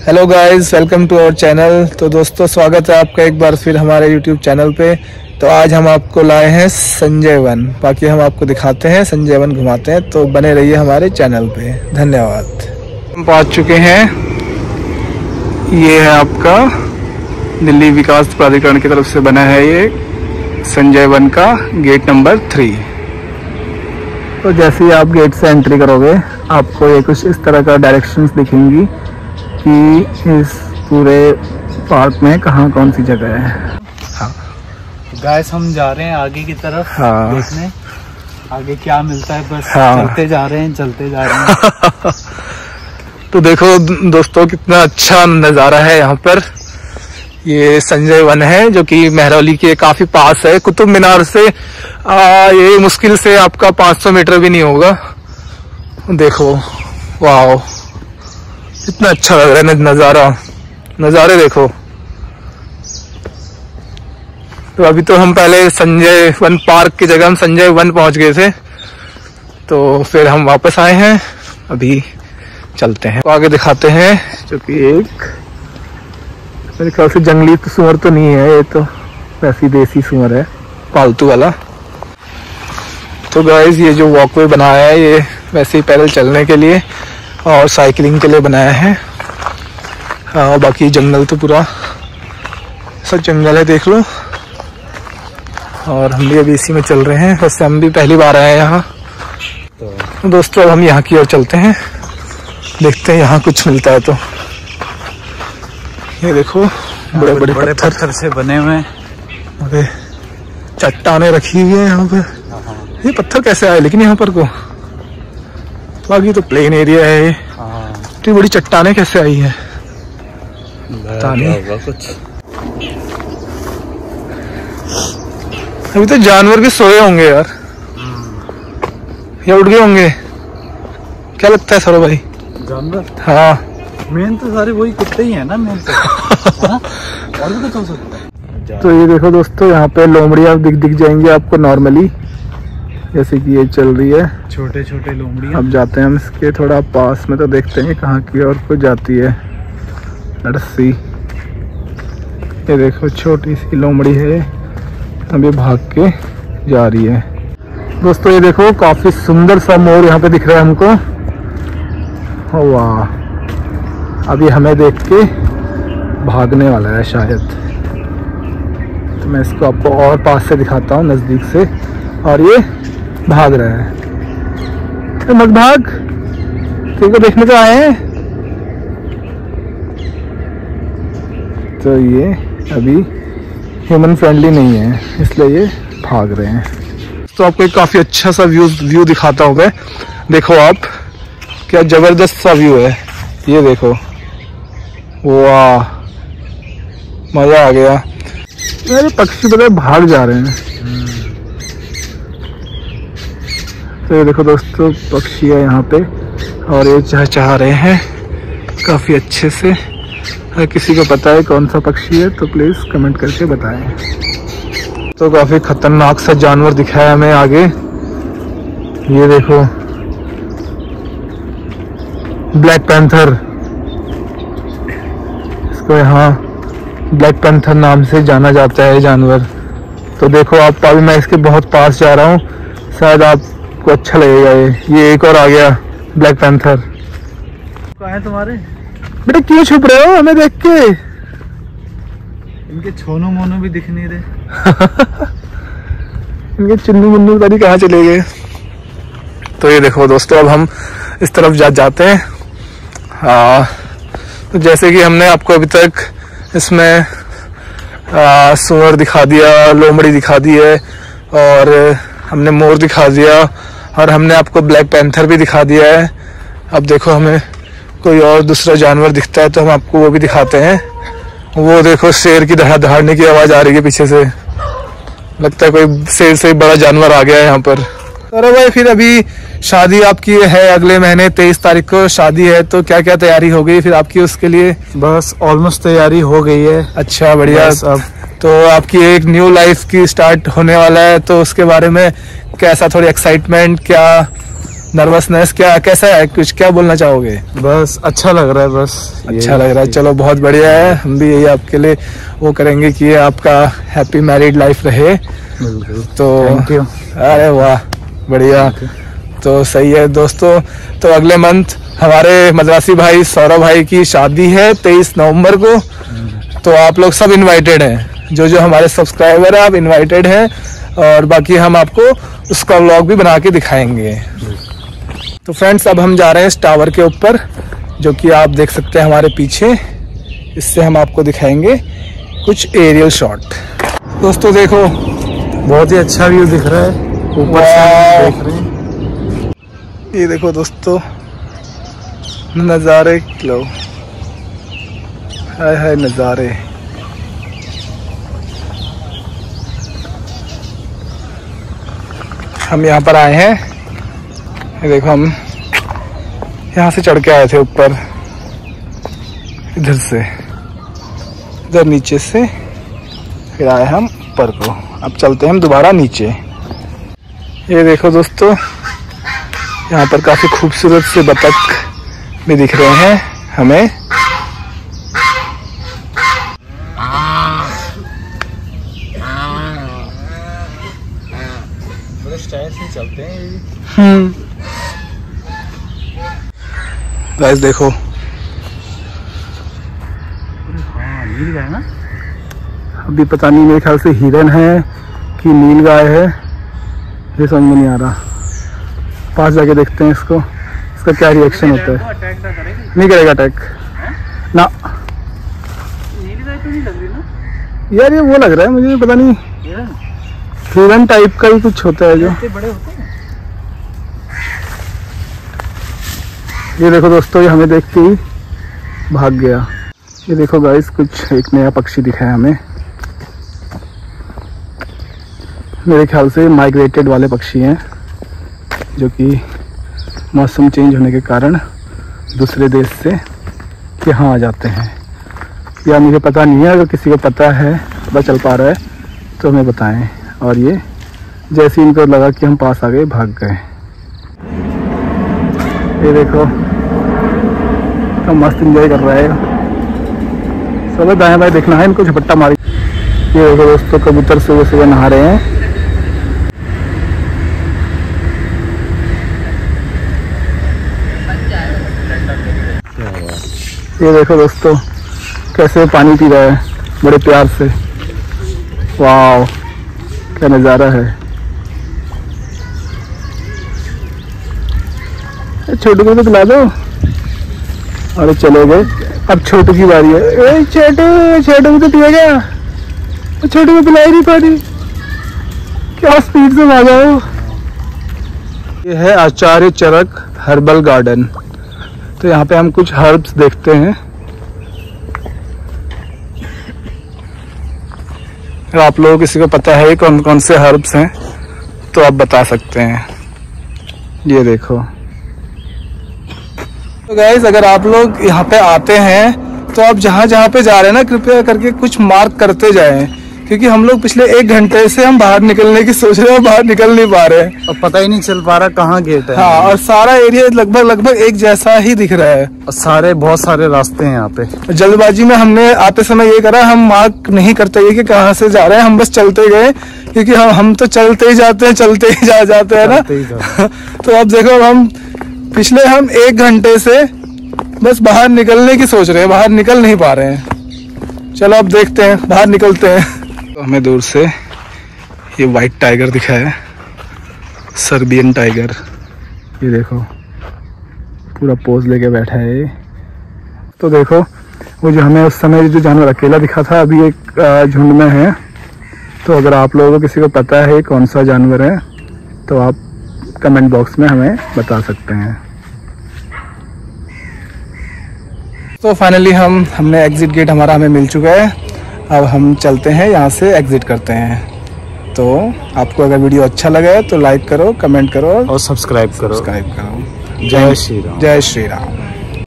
Hello guys, welcome to our channel. तो दोस्तों, स्वागत है आपका एक बार फिर हमारे यूट्यूब चैनल पे। तो आज हम आपको लाए हैं संजय वन। बाकी हम आपको दिखाते हैं, संजय वन घुमाते हैं, तो बने रहिए हमारे चैनल पे। धन्यवाद। हम पहुंच चुके हैं, ये है आपका दिल्ली विकास प्राधिकरण की तरफ से बना है ये संजय वन का गेट नंबर 3। तो जैसे ही आप गेट से एंट्री करोगे, आपको ये कुछ इस तरह का डायरेक्शंस दिखेंगी कि इस पूरे पार्क में कहाँ कौन सी जगह है। हाँ गाइस, हम जा रहे हैं आगे की तरफ। हाँ, देखने आगे क्या मिलता है। बस हाँ, चलते जा रहे हैं। तो देखो दोस्तों, कितना अच्छा नज़ारा है यहाँ पर। ये संजय वन है जो कि महरौली के काफी पास है। कुतुब मीनार से ये मुश्किल से आपका 500 मीटर भी नहीं होगा। देखो, वाह, कितना अच्छा लग रहा है नज़ारे देखो। तो अभी तो हम पहले संजय वन पार्क की जगह हम संजय वन पहुंच गए थे, तो फिर हम वापस आए हैं। अभी चलते हैं, तो आगे दिखाते हैं, जो कि एक मेरे ख्याल से जंगली सूअर तो नहीं है, ये तो वैसी देसी सूअर है, पालतू वाला। तो गाइस, ये जो वॉकवे बनाया है, ये वैसे ही पैदल चलने के लिए और साइकिलिंग के लिए बनाया है। हाँ, बाकी जंगल तो पूरा सब जंगल है, देख लो। और हम भी अभी इसी में चल रहे हैं, वैसे हम भी पहली बार आए हैं यहाँ। तो दोस्तों, अब हम यहाँ की ओर चलते हैं, देखते हैं यहाँ कुछ मिलता है। तो ये देखो, बड़े बड़े पत्थर से बने हुए अरे चट्टानें रखी हुई है यहाँ पे। ये पत्थर कैसे आए लेकिन यहाँ पर को? बाकी तो प्लेन एरिया है। इतनी बड़ी चट्टानें कैसे आई है पता नहीं। कुछ अभी तो जानवर भी सोए होंगे यार, या उठ गए होंगे, क्या लगता है सरो भाई? जानवर? हाँ, मेन तो सारे वही कुत्ते ही है ना, मेन तो। और भी कुछ हो सकता है। तो ये देखो दोस्तों, यहाँ पे लोमड़ियाँ दिख जाएंगी आपको नॉर्मली, जैसे कि ये चल रही है। छोटे छोटे लोमड़ियाँ। अब जाते हैं हम इसके थोड़ा पास में, तो देखते हैं कहाँ की ओर को जाती है। लड़सी, ये देखो छोटी सी लोमड़ी है, अभी भाग के जा रही है। दोस्तों ये देखो, काफी सुंदर सा मोर यहाँ पे दिख रहा है हमको। वाह, अभी हमें देख के भागने वाला है शायद। तो मैं इसको आपको और पास से दिखाता हूँ, नजदीक से। और ये भाग रहा है। मत भाग, तेरे देखने तो आए हैं। तो ये अभी ह्यूमन फ्रेंडली नहीं है, इसलिए ये भाग रहे हैं। तो आपको एक काफी अच्छा सा व्यू दिखाता हूँ मैं। देखो आप, क्या जबरदस्त सा व्यू है ये, देखो। वाह, मजा आ गया। मेरे पक्षी बड़े भाग जा रहे हैं। तो ये देखो दोस्तों, पक्षी है यहाँ पे और ये चहचहा रहे हैं काफी अच्छे से। अगर किसी को पता है कौन सा पक्षी है तो प्लीज कमेंट करके बताएं। तो काफी खतरनाक सा जानवर दिखाया हमें आगे, ये देखो, ब्लैक पैंथर। इसको यहाँ ब्लैक पैंथर नाम से जाना जाता है जानवर। तो देखो आप, अभी मैं इसके बहुत पास जा रहा हूँ, शायद आपको अच्छा लगेगा। ये एक और आ गया ब्लैक पैंथर। कहाँ है तुम्हारे बेटा? क्यों छुप रहे हो हमें देख के? इनके छोनू मोनू भी दिख नहीं रहे। इनके चुन्नू मुन्नू पता नहीं कहाँ चले गए। तो ये देखो दोस्तों, अब हम इस तरफ जाते हैं। हाँ, तो जैसे कि हमने आपको अभी तक इसमें सूअर दिखा दिया, लोमड़ी दिखा दी है, और हमने मोर दिखा दिया, और हमने आपको ब्लैक पैंथर भी दिखा दिया है। अब देखो, हमें कोई और दूसरा जानवर दिखता है तो हम आपको वो भी दिखाते हैं। वो देखो, शेर की दहाड़ने की आवाज आ रही है पीछे से। लगता है कोई शेर से बड़ा जानवर आ गया है यहाँ पर। अरे भाई, फिर अभी शादी आपकी है अगले महीने 23 तारीख को शादी है, तो क्या क्या तैयारी हो गई फिर आपकी उसके लिए? बस ऑलमोस्ट तैयारी हो गई है। अच्छा, बढ़िया। सब तो आपकी एक न्यू लाइफ की स्टार्ट होने वाला है, तो उसके बारे में कैसा, थोड़ी एक्साइटमेंट क्या नर्वसनेस क्या, कैसा है, कुछ क्या बोलना चाहोगे? बस अच्छा लग रहा है, बस अच्छा लग रहा है, चलो बहुत बढ़िया है। हम भी यही आपके लिए वो करेंगे कि आपका हैप्पी मैरिड लाइफ रहे। तो थैंक यू। अरे वाह बढ़िया, तो सही है दोस्तों। तो अगले मंथ हमारे मद्रासी भाई सौरभ भाई की शादी है 23 नवंबर को। तो आप लोग सब इनवाइटेड हैं, जो जो हमारे सब्सक्राइबर हैं आप इनवाइटेड हैं। और बाकी हम आपको उसका व्लॉग भी बना के दिखाएंगे। तो फ्रेंड्स अब हम जा रहे हैं इस टावर के ऊपर, जो कि आप देख सकते हैं हमारे पीछे। इससे हम आपको दिखाएंगे कुछ एरियल शॉट। दोस्तों देखो, बहुत ही अच्छा व्यू दिख रहा है ऊपर से देख रहे हैं। ये देखो दोस्तों नज़ारे, लो हाय हाय नज़ारे। हम यहाँ पर आए हैं, ये देखो हम यहाँ से चढ़ के आए थे ऊपर, इधर से, इधर नीचे से फिर आए हम ऊपर को। अब चलते हैं हम दोबारा नीचे। ये देखो दोस्तों, यहाँ पर काफी खूबसूरत से बतख भी दिख रहे हैं हमें। बड़े स्टाइल से चलते हैं। गाइस देखो, हाँ नील गाय ना, अभी पता नहीं मेरे ख्याल से हिरन है कि नील गाय है, ये समझ में नहीं आ रहा। पास जाके देखते हैं इसको, इसका क्या रिएक्शन होता है। अटैक ना करेगी? नहीं करेगा अटैक ना। नील गाय तो नहीं लग रही ना यार, ये वो लग रहा है मुझे, पता नहीं हिरन टाइप का ही कुछ होता है जो। बड़े होते हैं। ये देखो दोस्तों, ये हमें देख के ही भाग गया। ये देखो गाइस, कुछ एक नया पक्षी दिखा है हमें। मेरे ख्याल से माइग्रेटेड वाले पक्षी हैं, जो कि मौसम चेंज होने के कारण दूसरे देश से यहाँ आ जाते हैं। या मुझे पता नहीं है, अगर किसी को पता है, पता चल पा रहा है तो हमें बताएं। और ये जैसे इनको लगा कि हम पास आ गए, भाग गए। ये देखो तो मस्त एंजॉय कर रहा है सब। दाएं बाएं देखना है इनको, झपट्टा मारी। ये देखो दोस्तों, कबूतर सुबह सुबह नहा रहे हैं। ये देखो दोस्तों, कैसे पानी पी रहा है बड़े प्यार से। वाह क्या नज़ारा है। छोटू को तो पिला दो। अरे चले गए, अब छोटू की बारी है। ए छोटू, छोटू को तो पिएगा, छोटू को पिला ही नहीं पानी, क्या स्पीड से भागा हो। ये है आचार्य चरक हर्बल गार्डन। तो यहाँ पे हम कुछ हर्ब्स देखते हैं। अगर आप लोगों किसी को पता है कौन कौन से हर्ब्स हैं तो आप बता सकते हैं। ये देखो तो गाइस, अगर आप लोग यहाँ पे आते हैं तो आप जहाँ जहाँ पे जा रहे हैं ना, कृपया करके कुछ मार्क करते जाएं, क्योंकि हम लोग पिछले 1 घंटे से हम बाहर निकलने की सोच रहे हैं, बाहर निकल नहीं पा रहे हैं। और पता ही नहीं चल पा रहा कहाँ गेट है। हाँ, और सारा एरिया लगभग एक जैसा ही दिख रहा है। और बहुत सारे रास्ते हैं यहाँ पे। जल्दबाजी में हमने आते समय ये करा, हम मार्क नहीं करते ये कि कहाँ से जा रहे हैं, हम बस चलते गए, क्योंकि हम तो चलते ही जाते हैं, चलते ही जाते हैं ना। तो अब देखो, हम पिछले 1 घंटे से बस बाहर निकलने की सोच रहे हैं, बाहर निकल नहीं पा रहे हैं। चलो अब देखते हैं, बाहर निकलते हैं। तो हमें दूर से ये व्हाइट टाइगर दिखा है, सर्बियन टाइगर। ये देखो पूरा पोज लेके बैठा है ये। तो देखो, वो जो हमें उस समय जो जानवर अकेला दिखा था, अभी एक झुंड में है। तो अगर आप लोगों को किसी को पता है कौन सा जानवर है तो आप कमेंट बॉक्स में हमें बता सकते हैं। तो फाइनली हमने एग्जिट गेट हमारा हमें मिल चुका है। अब हम चलते हैं, यहाँ से एग्जिट करते हैं। तो आपको अगर वीडियो अच्छा लगा है तो लाइक करो, कमेंट करो और सब्सक्राइब करो। जय जय श्री राम। जय श्री राम।